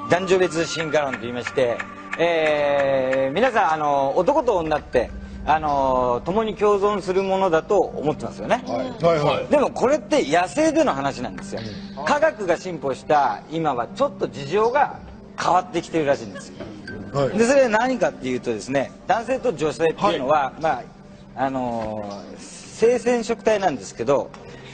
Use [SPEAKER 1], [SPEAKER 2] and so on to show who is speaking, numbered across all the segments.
[SPEAKER 1] 男女別進化論と言いまして、皆さん男と女って共に共存するものだと思ってますよね。でもこれって野生での話なんですよ。科学が進歩した今はちょっと事情が変わってきてるらしいんですよ。でそれは何かっていうとですね、男性と女性っていうのは、性染色体なんですけど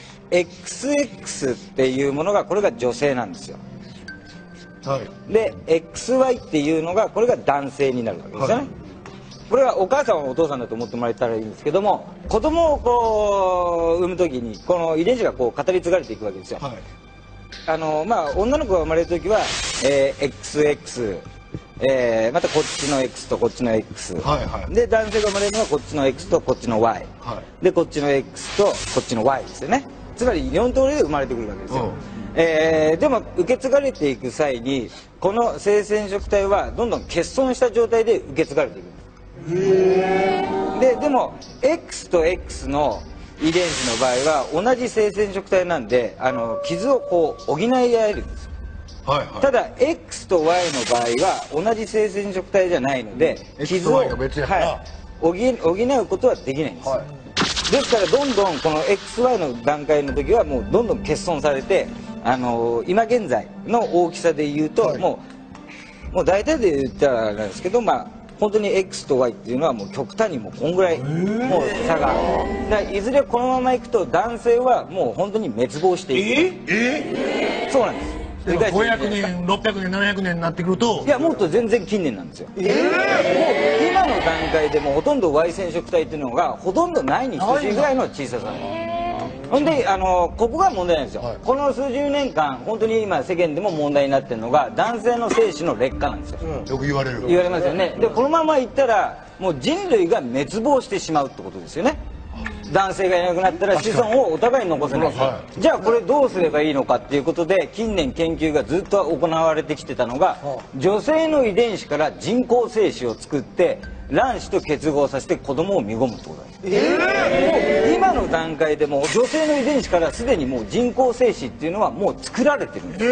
[SPEAKER 1] XX っていうものがこれが女性なんですよ。で XY っていうのがこれが男性になるわけですよね。これはお母さんはお父さんだと思ってもらえたらいいんですけども、子供をこう産む時にこの遺伝子がこう語り継がれていくわけですよ。女の子が生まれる時は、XX、またこっちの X とこっちの X、で男性が生まれるのはこっちの X とこっちの Y、でこっちの X とこっちの Y ですよね。つまり4通りで生まれてくるわけですよ。でも受け継がれていく際にこの性染色体はどんどん欠損した状態で受け継がれていくんです。でも X と X の遺伝子の場合は同じ性染色体なんで傷をこう補い合えるんです。ただ X と Y の場合は同じ性染色体じゃないので傷を補うことはできないんです。ですからどんどんこの XY の段階の時はもうどんどん欠損されて今現在の大きさで言うともう大体で言ったらなんですけど本当に X と Y っていうのはもう極端にもうこんぐらいもう差がいずれこのままいくと男性はもう本当に滅亡していく。そうなんです。
[SPEAKER 2] 500年600年700年になってくると
[SPEAKER 1] いやもっと全然近年なんですよ。もう今の段階でもほとんど Y 染色体っていうのがほとんどないに等しいぐらいの小ささ。ほんでここが問題なんですよ。この数十年間本当に今世間でも問題になってるのが男性の精子の劣化なんですよ。
[SPEAKER 2] よく言われる。
[SPEAKER 1] 言われますよね。でこのままいったらもう人類が滅亡してしまうってことですよね。男性がいなくなったら子孫をお互いに残せない。じゃあこれどうすればいいのかっていうことで近年研究がずっと行われてきてたのが女性の遺伝子から人工精子を作って卵子と結合させて子供を身ごむってことなんです。もう今の段階でも女性の遺伝子からすでにもう人工精子っていうのはもう作られてるんです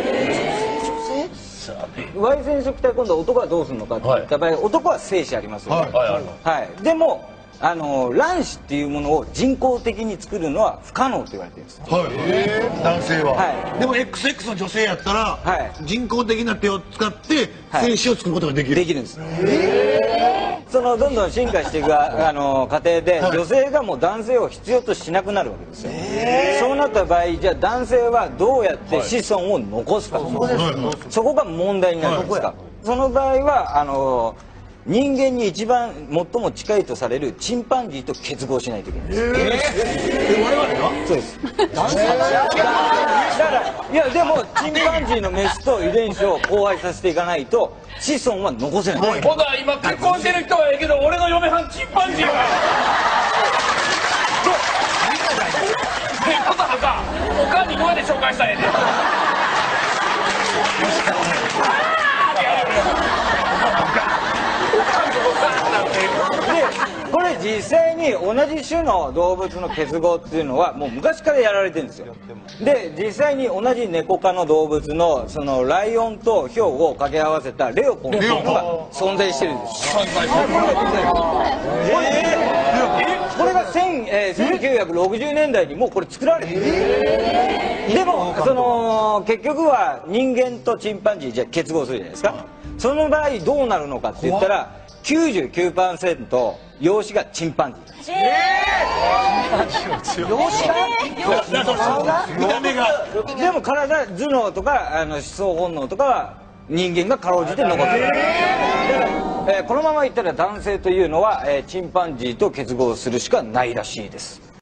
[SPEAKER 1] 。Y 染色体今度男はどうするのかっていった場合男は精子ありますよね。でも卵子っていうものを人工的に作るのは不可能と言われてるんです。
[SPEAKER 2] 男性は。でも XX の女性やったら人工的な手を使って精子を作ることができる。
[SPEAKER 1] できるんです。そのどんどん進化していく過程で女性がもう男性を必要としなくなるわけですよ。そうなった場合じゃあ男性はどうやって子孫を残すか、そこが問題になるんですか。その場合は人間に一番最も近いとされるチンパンジーと結合しないといけないんです。
[SPEAKER 2] 我々は
[SPEAKER 1] そうです。だからいやでもチンパンジーのメスと遺伝子を交配させていかないと子孫は残せない。
[SPEAKER 3] 今度は今結婚してる人はいいけど俺の嫁はんチンパンジーやから。ってことはさおかんにどうやって紹介したらええねん。
[SPEAKER 1] でこれ実際に同じ種の動物の結合っていうのはもう昔からやられてるんですよ。で実際に同じネコ科の動物のそのライオンとヒョウを掛け合わせたレオポンっていうのが存在してるんです。これが1960年代にもうこれ作られてる。でも結局は人間とチンパンジーじゃ結合するじゃないですか。その場合どうなるのかって言ったら 99% 容姿がチンパンジー。
[SPEAKER 2] 容姿が見た目が。
[SPEAKER 1] でも体頭脳とか思想本能とかは人間がかろうじて残ってる。このままいったら男性というのはチンパンジーと結合するしかないらしいです。